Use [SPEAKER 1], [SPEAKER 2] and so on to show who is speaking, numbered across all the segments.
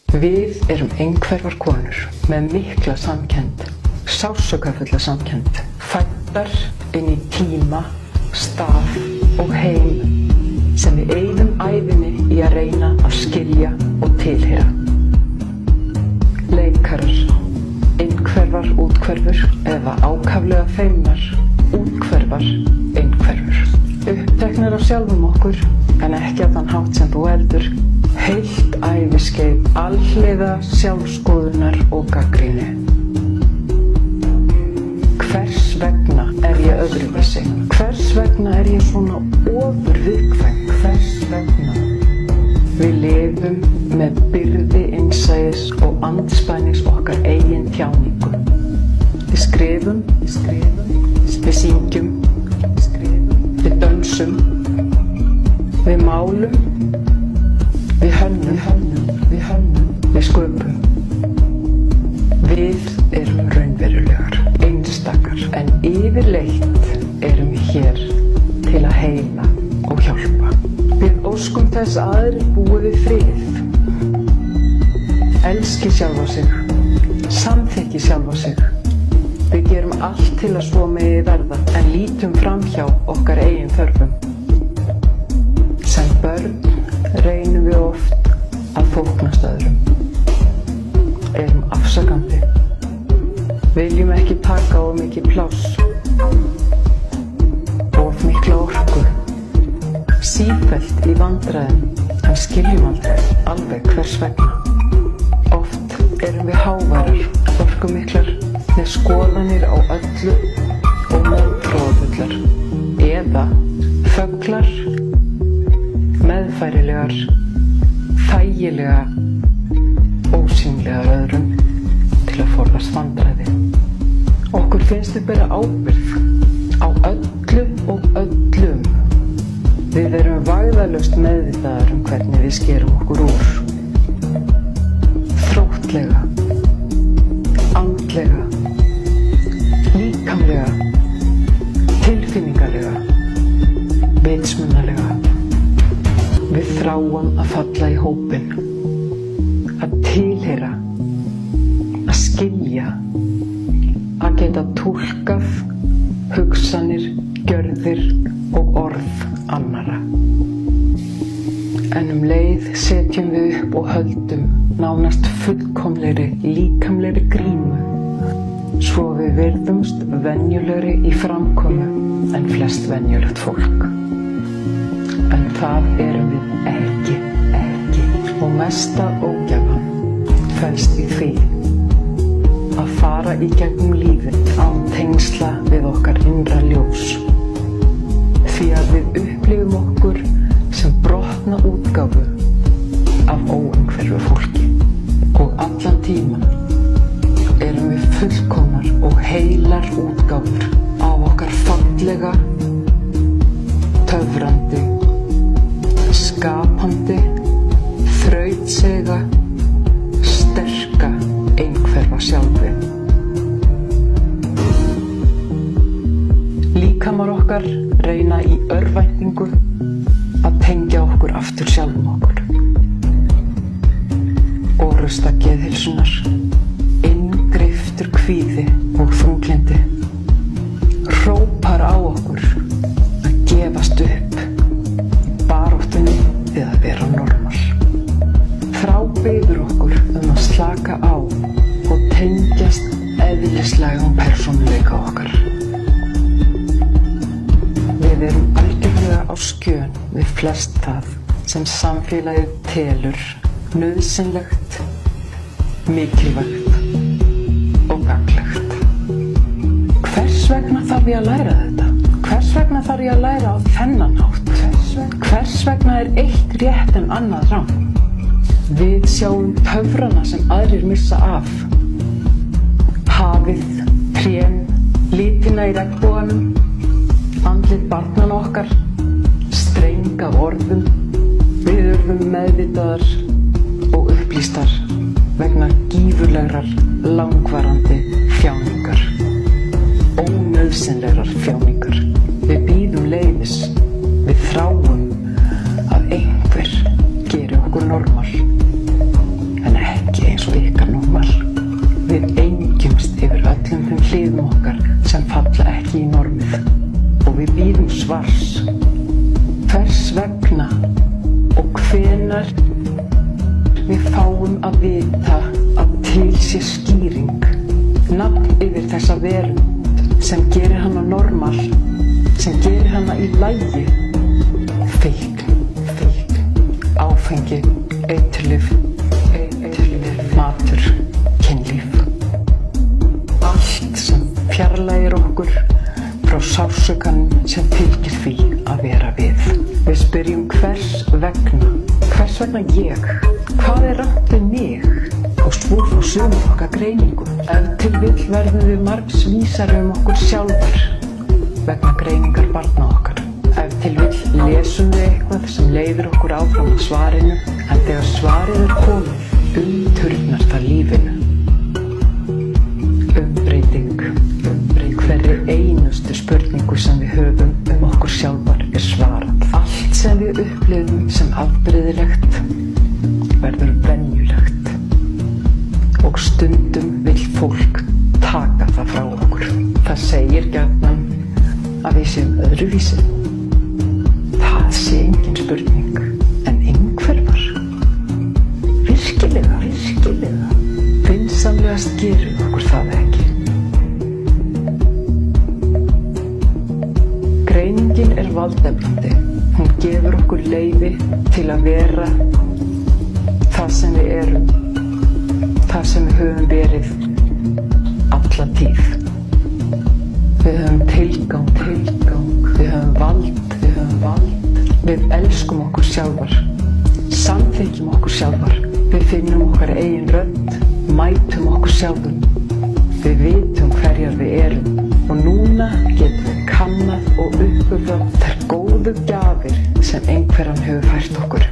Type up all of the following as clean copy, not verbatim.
[SPEAKER 1] Við erum einhverfar konur með mikla samkennd, sársaukafulla samkennd, fæddar inn í tíma, stað og heim sem við eyðum ævinni í að reyna að skilja og tilheyra. Leikarar, einhverfar úthverfur eða ákaflega feimnar, úthverfar, einhverfur. Uppteknir af sjálfum okkur, en ekki á þann hátt sem þú heldur, heilt æviskeið alhliða sjálfskoðunar og gagnrýni. Hvers vegna er ég öðruvísi? Hvers vegna er ég svona ofurviðkvæm? Hvers vegna? Við lifum með byrði innsæis og andspænis okkar eigin tjáningu. Við skrifum, við syngjum, við dönsum, við málum, við hönnum, við sköpum. Við erum raunverulegar, einstakar, en yfirleitt erum við hér til að heila og hjálpa. Við óskum þess að aðrir búi við frið, elski sjálfa sig, samþykki sjálfa sig. Við gerum allt til að svo megi verða, en lítum framhjá okkar eigin þörfum. Sem börn reynum við oft að þóknast öðrum. Erum afsakandi. Viljum ekki taka of mikið pláss. Of mikla orku. Sífellt í vandræðum, en skiljum aldrei alveg hvers vegna. Oft erum við háværar, orkumiklar, með skoðanir á öllu og mótfróðullar. Eða þöglar, meðfærilegar, þægilega, ósýnilegar öðrum til að forðast vandræði. Okkur finnst við bera ábyrgð á öllu og öllum. Við erum vægðalaust meðvitaðar hvernig við skerum okkur úr. Þróttlega, andlega, líkamlega, tilfinningalega, vitsmunalega. Við þráum að falla í hópinn, að tilheyra, að skilja, að geta túlkað hugsanir, gjörðir og orð annarra. En leið setjum við upp og höldum nánast fullkomlegri líkamlegri grímu, svo við virðumst venjulegri í framkomu en flest venjulegt fólk. En það erum við ekki. Og mesta ógæfan felst í því að fara í gegnum lífið án tengsla við okkar innra ljós. Því að við upplifum okkur sem brotna útgáfu af óeinhverfu fólki. Og allan tíman erum við fullkomnar og heilar útgáfur af okkar fallega, töfrandi, skapandi, þrautseiga, sterka, einhverfa sjálfi. Líkamar okkar reyna í örvæntingu að tengja okkur aftur sjálfum okkur. Orusta geðheilsunnar, inngreiftur kvíði og þunglyndi, hrópar á okkur að gefast upp í baráttunni við að vera normal. Þrábiður okkur að slaka á og tengjast eðlislægum persónuleika okkar. Við erum algjörlega á skjön við flest það sem samfélagið telur nauðsynlegt, mikilvægt og gagnlegt. Hvers vegna þarf ég að læra þetta? Hvers vegna þarf ég að læra á þennan hátt? Hvers vegna er eitt rétt en annað rangt? Við sjáum töfrana sem aðrir missa af. Hafið, trén, litina í regnboganum, andlit barnanna okkar, streng af orðum. Við urðum meðvitaðar og upplýstar vegna gífurlegrar, langvarandi þjáningar. Ónauðsynlegrar þjáningar. Við bíðum leyfis. Við þráum að einhver geri okkur normal, en ekki hliðum okkar sem falla ekki í normið og við bíðum svars. Hvers vegna og hvenær við fáum að vita að til sé skýring, nafn yfir þessa verund sem gerir hana normal, sem gerir hana í lagi. Fíkn, áfengi, eiturlyf, matur, kynlíf. Allt sem fjarlægir okkur frá sársaukanum sem fylgir því að vera við. Við spyrjum hvers vegna ég, hvað rangt við mig? Og svo fá sumir okkar greiningu. Ef til vill verðum við margs vísari okkur sjálfar vegna greiningar barna okkar. Ef til vill lesum við eitthvað sem leiðir okkur áfram að svarinu, en þegar svarið komið, turnar það lífinu. Umbreyting. Hverri einustu spurningu sem við höfum okkur sjálfar svarað. Allt sem við upplifum sem afbrigðilegt verður venjulegt og stundum vill fólk taka það frá okkur. Það segir gjarnan að við séum öðruvísi. Það sé engin spurning, en einhverfar. Virkilega. Vinsamlegast gerum okkur það ekki. Greiningin valdeflandi. Hún gefur okkur leyfi til að vera það sem við erum, það sem við höfum verið alla tíð. Við höfum tilgang, við höfum vald, við elskum okkur sjálfar, samþykkjum okkur sjálfar, við finnum okkar eigin rödd, mætum okkur sjálfum, við vitum hverjar við erum og núna getum við kannað og uppgötvað þær góðu gjafir sem einhverjan hefur fært okkur.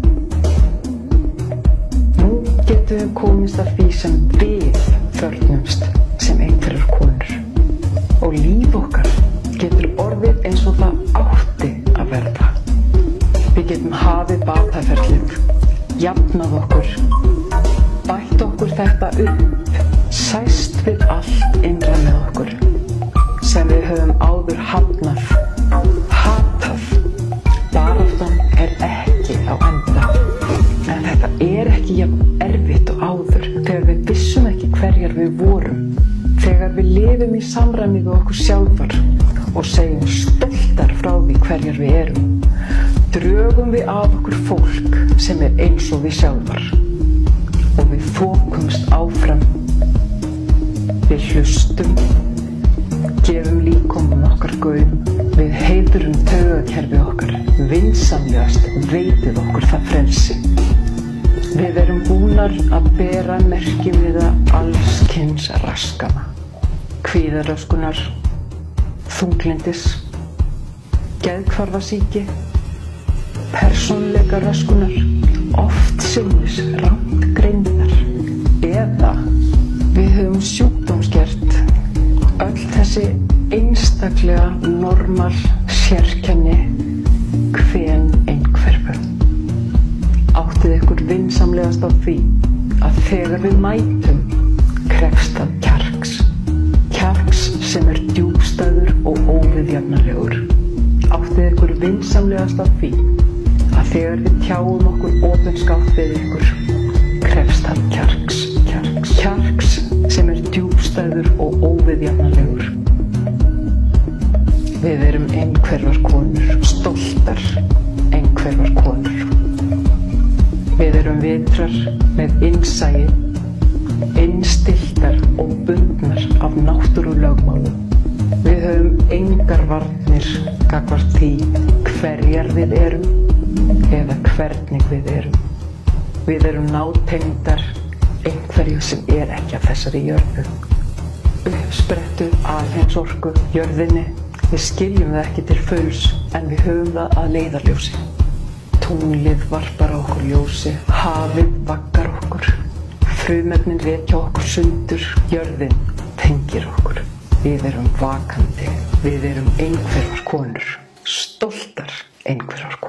[SPEAKER 1] Nú getum við komist að því sem við þörfnumst sem einhverjar konur og líf okkar getur orðið eins og það átti að verða. Við getum hafið bataferlið, jafnað okkur, bætt okkur þetta upp, sæst við allt innra með okkur sem við höfum áður hafnað, hatað. Baráttan ekki á enda, en þetta ekki jafn erfitt og áður þegar við vissum ekki hverjar við vorum, þegar við lifum í samræmi við okkur sjálfar og segjum stoltar frá því hverjar við erum, drögum við að okkur fólk sem eins og við sjálfar og við þokumst áfram. Við hlustum, gefum líkömum okkar gaum, við heiðrum taugakerfi okkar, vinsamlegast veitið okkur það frelsi. Við erum búnar að bera merki við alls kyns raskana, kvíðaröskunar, þunglyndis, geðhvarfasýki, persónuleikaröskunar, oft sinnis rangt greindar, eða við höfum sjúkdómsgert öll þessi einstaklega normal sérkenni hven einhverfu. Áttið ykkur vinsamlegast á því að þegar við mætum krefst það kjarks sem djúpstæður og óviðjafnanlegur. Áttið ykkur vinsamlegast á því að þegar við tjáum okkur opinskátt við ykkur krefst það kjarks sem djúpstæður og óviðjafnanlegur. Við erum einhverfar konur, stoltar einhverfar konur. Við erum vitrar með innsæi, innstilltar og bundnar af náttúrulögmálum. Við höfum engar varnir gagnvart því hverjar við erum eða hvernig við erum. Við erum nátengdar einhverju sem ekki af þessari jörðu. Uppsprettu alheimsorku jörðinni. Við skiljum það ekki til fulls en við höfum það að leiðarljósi. Tunglið varpar á okkur ljósi, hafið vaggar okkur, frumefnin rekja okkur sundur, jörðin tengir okkur. Við erum vakandi, við erum einhverfar konur, stoltar einhverfar konur.